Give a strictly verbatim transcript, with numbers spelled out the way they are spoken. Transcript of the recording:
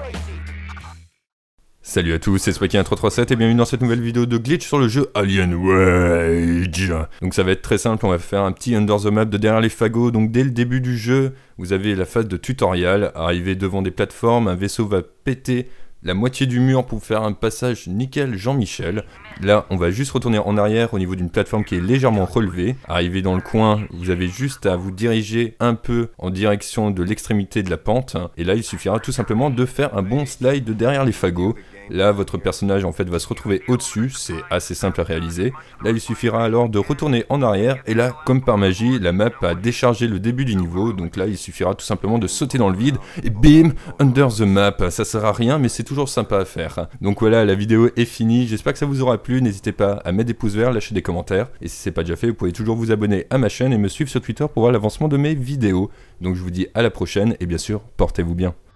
Salut à tous, c'est Swaki un trois trois sept et bienvenue dans cette nouvelle vidéo de glitch sur le jeu Alien Wage. Donc ça va être très simple, on va faire un petit under the map de derrière les fagots. Donc dès le début du jeu, vous avez la phase de tutoriel, arrivé devant des plateformes, un vaisseau va péter la moitié du mur pour faire un passage nickel Jean-Michel. Là, on va juste retourner en arrière au niveau d'une plateforme qui est légèrement relevée. Arrivé dans le coin, vous avez juste à vous diriger un peu en direction de l'extrémité de la pente. Et là, il suffira tout simplement de faire un bon slide de derrière les fagots. Là, votre personnage en fait va se retrouver au-dessus, c'est assez simple à réaliser. Là, il suffira alors de retourner en arrière, et là, comme par magie, la map a déchargé le début du niveau, donc là, il suffira tout simplement de sauter dans le vide, et bim, under the map. Ça sert à rien, mais c'est toujours sympa à faire. Donc voilà, la vidéo est finie, j'espère que ça vous aura plu, n'hésitez pas à mettre des pouces verts, lâcher des commentaires, et si c'est pas déjà fait, vous pouvez toujours vous abonner à ma chaîne et me suivre sur Twitter pour voir l'avancement de mes vidéos. Donc je vous dis à la prochaine, et bien sûr, portez-vous bien.